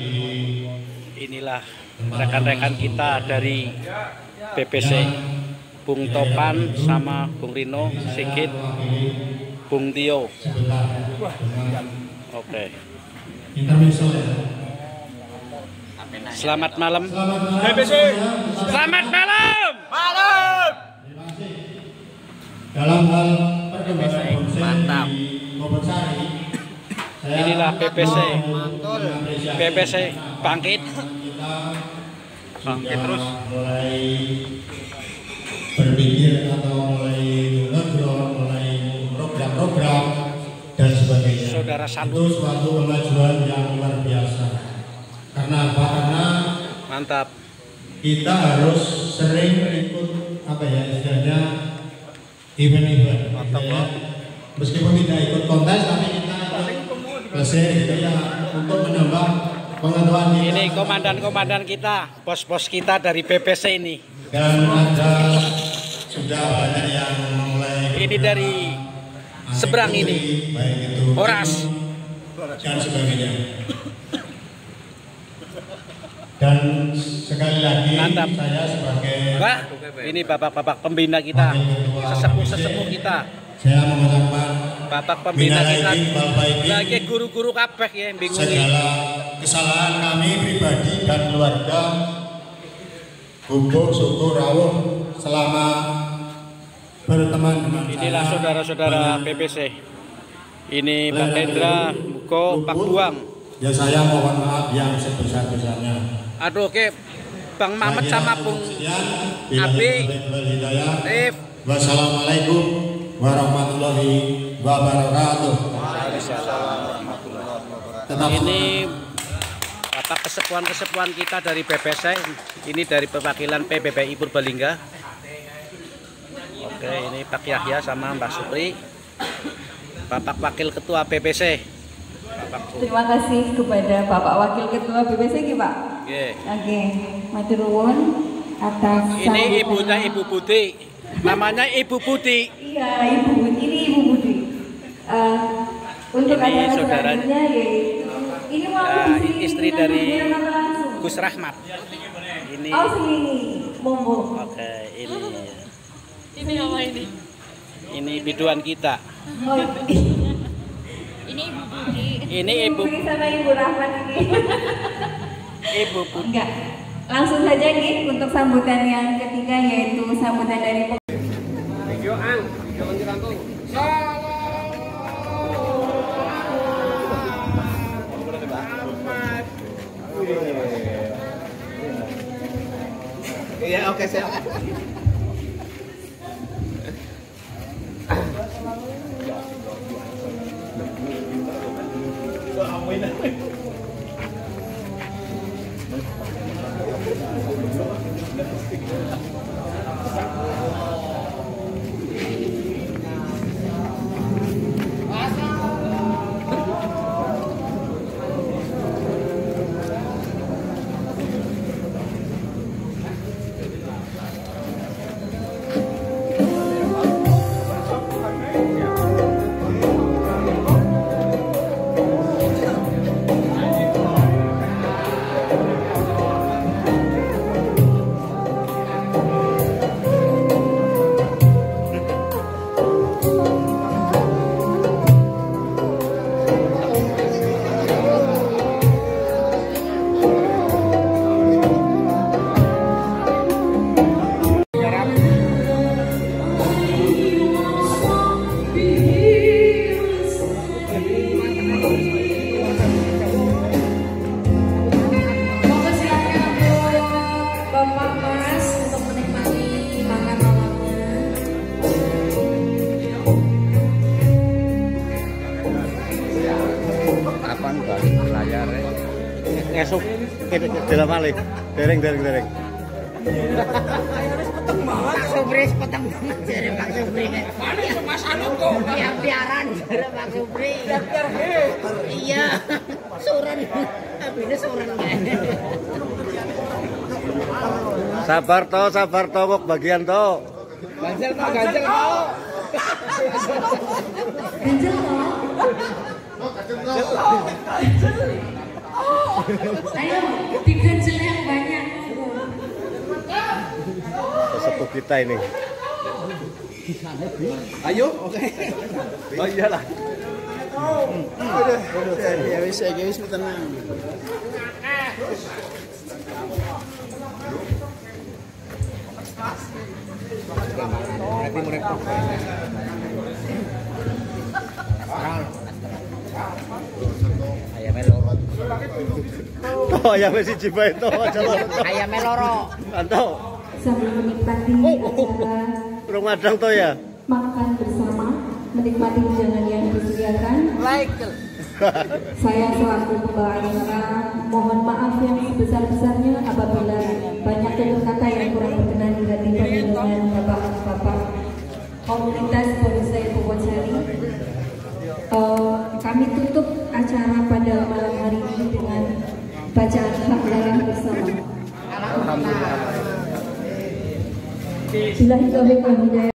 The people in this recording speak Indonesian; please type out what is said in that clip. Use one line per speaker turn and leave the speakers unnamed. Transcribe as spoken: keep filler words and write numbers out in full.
Inilah rekan-rekan kita dari B P C, Bung Topan sama Bung Rino, Sigit, Bung Tio. Oke. Selamat malam B P C. Selamat malam.
Malam.
Dalam hal perkembangan
mantap. Inilah B P C. B P C bangkit. Bangkit terus.
Mulai berpikir atau mulai ngobrol, mulai program-program dan sebagainya.
Saudara
Itu suatu kemajuan yang luar biasa. Karena apa? Karena
mantap.
Kita harus sering ikut apa ya istilahnya event-event. Ya. Meskipun tidak ikut kontes, tapi kita bersih gitu ya untuk menambah pengetahuan kita.
Ini komandan-komandan kita, bos-bos kita dari B P C ini.
Dan ada sudah banyak yang mulai.
Ini dari seberang ini,
baik itu
Horas
dan sebagainya. Dan sekali lagi
mantap.
Saya sebagai
Pak, ini bapak-bapak pembina kita, sesepuh-sesepuh kita.
Saya mengucapkan
bapak pembina kita,
lagi
lagi guru-guru kabeh ya yang bingung.
Segala kesalahan kami pribadi dan keluarga, gubuk, suku, rawuh selama berteman dengan
inilah saudara-saudara B P C. Ini Pak Hendra, Muko, Pak Buang.
Ya saya mohon maaf yang sebesar-besarnya.
Aduh, oke, Bang Mamet sama Bung Abi, Rif.
Wassalamualaikum warahmatullahi wabarakatuh.
Ini bapak kesepuan-kesepuan kita dari B P C. Ini dari perwakilan P B B I Purbalingga. Oke, ini Pak Yahya sama Mbak Supri, Bapak Wakil Ketua B P C.
Terima kasih kepada Bapak Wakil Ketua B P C, Pak.
Oke.
Oke, matur nuwun atas.
Ini ibunya Ibu Budi, namanya Ibu Budi.
Iya, Ibu Budi. Ini Ibu Budi. Uh, untuk
ini
acara
saudara,
selanjutnya yaitu ini mau
ya,
di
istri dari Gus Rahmat. Ini.
Oh, sini, monggo.
Oke, ini.
Ini apa ini?
Ini biduan kita.
Oh,
ini Ibu Budi.
Ini Ibu
Budi sama Ibu Rahmat ini.
Ibu Budi.
Enggak. Langsung saja nih untuk sambutan yang ketiga yaitu sambutan dari
Video ang, jangan dirantung. Iya, oke saya.
Esok dalam malih, dereng dereng dereng.
Pak Supri peteng banget jadi Pak Supri. Mana Mas Anu kok? Ya biaran jadi Pak Supri. Biar he. Iya. Suren. Abine suren kae.
Sabar to, sabar to kok bagian to.
Ganjel to, ganjel to.
Ganjel to.
Oh, ganjel to.
Ayo, diganjel yang banyak.
Sesepuh kita ini.
Ayo, oke. Oh iyalah.
Ya wis ya wis tenang.
Ayamnya loro.
Oh ya masih jiba itu aja loh.
Ayamnya loro.
Mantap.
Sambil menikmati acara
Urung madang to ya.
makan bersama, menikmati hidangan yang disediakan.
Like.
Saya selaku pembawa acara mohon maaf yang sebesar-besarnya apabila banyak tutur kata yang kurang berkenan di hati dengan bapak-bapak komunitas bonsai Purwosari. Uh, kami tutup acara pada malam hari ini dengan bacaan hamdalah bersama. Alhamdulillah. Bila hidayah